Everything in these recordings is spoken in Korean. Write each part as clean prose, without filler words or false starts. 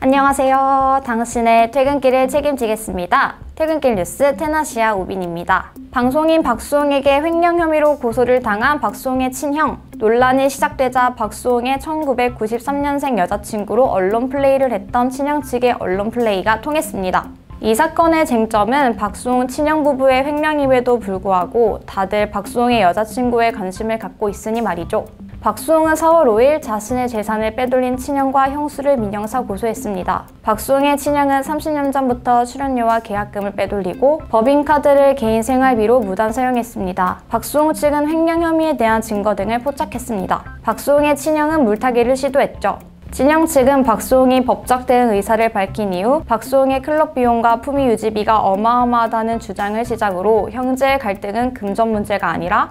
안녕하세요. 당신의 퇴근길을 책임지겠습니다. 퇴근길 뉴스 테나시아 우빈입니다. 방송인 박수홍에게 횡령 혐의로 고소를 당한 박수홍의 친형. 논란이 시작되자 박수홍의 1993년생 여자친구로 언론 플레이를 했던 친형 측의 언론 플레이가 통했습니다. 이 사건의 쟁점은 박수홍 친형 부부의 횡령임에도 불구하고 다들 박수홍의 여자친구에 관심을 갖고 있으니 말이죠. 박수홍은 4월 5일 자신의 재산을 빼돌린 친형과 형수를 민형사 고소했습니다. 박수홍의 친형은 30년 전부터 출연료와 계약금을 빼돌리고 법인카드를 개인 생활비로 무단 사용했습니다. 박수홍 측은 횡령 혐의에 대한 증거 등을 포착했습니다. 박수홍의 친형은 물타기를 시도했죠. 친형 측은 박수홍이 법적 대응 의사를 밝힌 이후 박수홍의 클럽 비용과 품위 유지비가 어마어마하다는 주장을 시작으로 형제의 갈등은 금전 문제가 아니라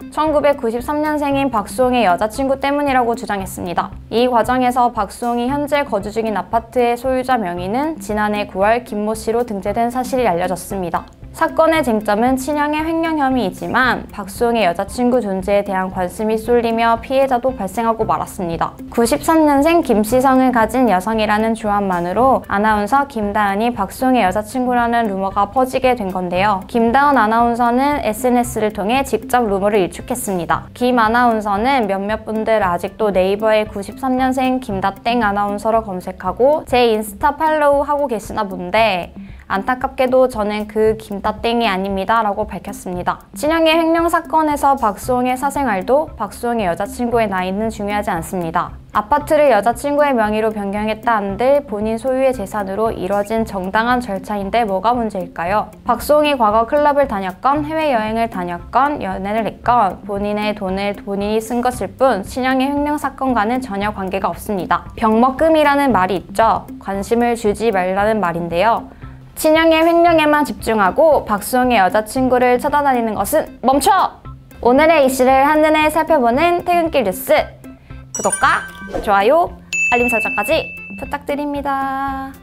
1993년생인 박수홍의 여자친구 때문이라고 주장했습니다. 이 과정에서 박수홍이 현재 거주 중인 아파트의 소유자 명의는 지난해 9월 김모 씨로 등재된 사실이 알려졌습니다. 사건의 쟁점은 친형의 횡령 혐의이지만 박수홍의 여자친구 존재에 대한 관심이 쏠리며 피해자도 발생하고 말았습니다. 93년생 김씨성을 가진 여성이라는 조합만으로 아나운서 김다은이 박수홍의 여자친구라는 루머가 퍼지게 된 건데요. 김다은 아나운서는 SNS를 통해 직접 루머를 일축했습니다. 김 아나운서는 몇몇 분들 아직도 네이버에 93년생 김다땡 아나운서로 검색하고 제 인스타 팔로우 하고 계시나 본데 안타깝게도 저는 그 김다땡이 아닙니다 라고 밝혔습니다. 친형의 횡령 사건에서 박수홍의 사생활도 박수홍의 여자친구의 나이는 중요하지 않습니다. 아파트를 여자친구의 명의로 변경했다 한들 본인 소유의 재산으로 이뤄진 정당한 절차인데 뭐가 문제일까요? 박수홍이 과거 클럽을 다녔건 해외여행을 다녔건 연애를 했건 본인의 돈을 본인이 쓴 것일 뿐 친형의 횡령 사건과는 전혀 관계가 없습니다. 병먹금이라는 말이 있죠. 관심을 주지 말라는 말인데요. 친형의 횡령에만 집중하고 박수홍의 여자친구를 찾아다니는 것은 멈춰! 오늘의 이슈를 한눈에 살펴보는 퇴근길 뉴스 구독과 좋아요, 알림 설정까지 부탁드립니다.